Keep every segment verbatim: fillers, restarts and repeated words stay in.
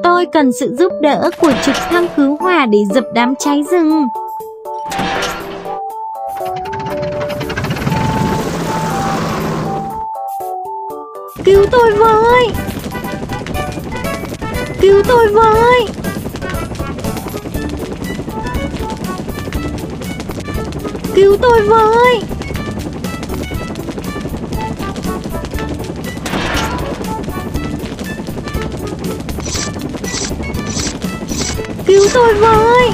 tôi cần sự giúp đỡ của trực thăng cứu hỏa để dập đám cháy rừng. Cứu tôi với! Cứu tôi với! Cứu tôi với! Cứu tôi với!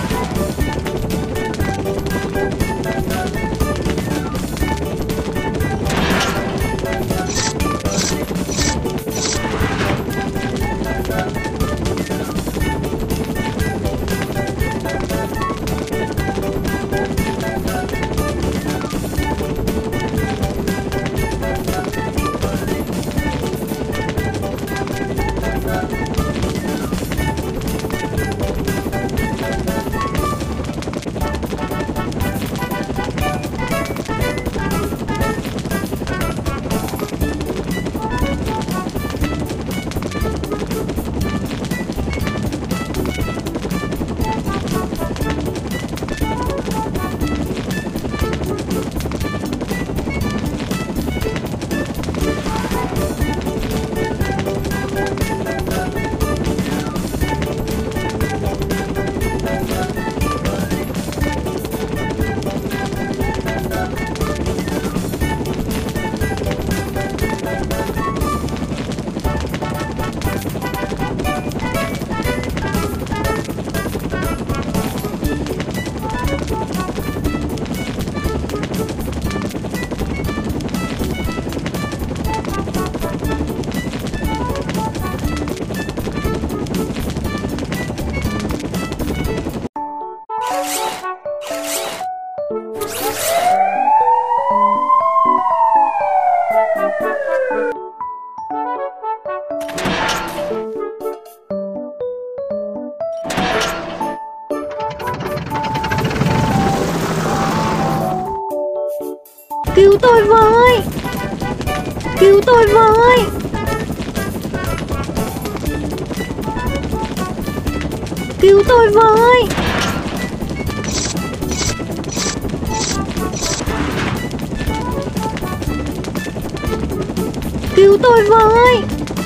Cứu tôi với! Cứu tôi với! Cứu tôi với! Cứu tôi với!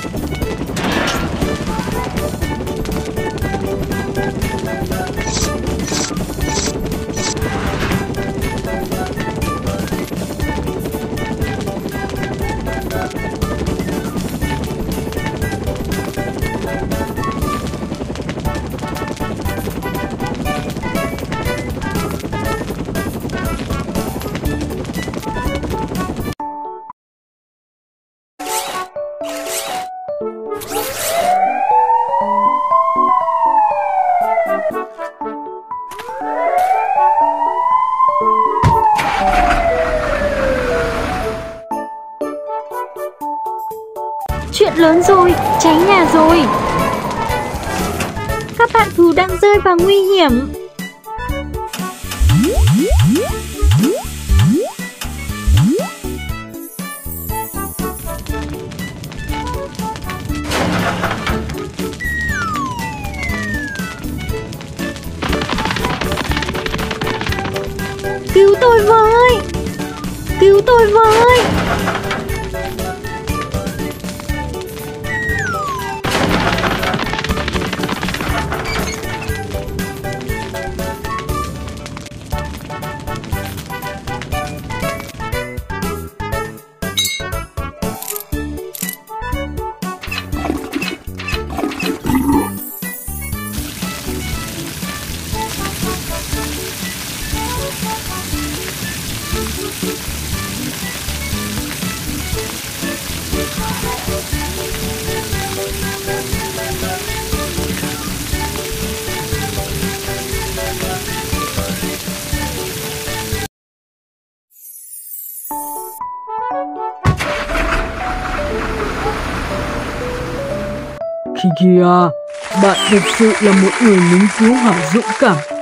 Chuyện lớn rồi, cháy nhà rồi. Các bạn thù đang rơi vào nguy hiểm. Cứu tôi với! Cứu tôi với! Kiki à, bạn thực sự là một người lính cứu hỏa dũng cảm.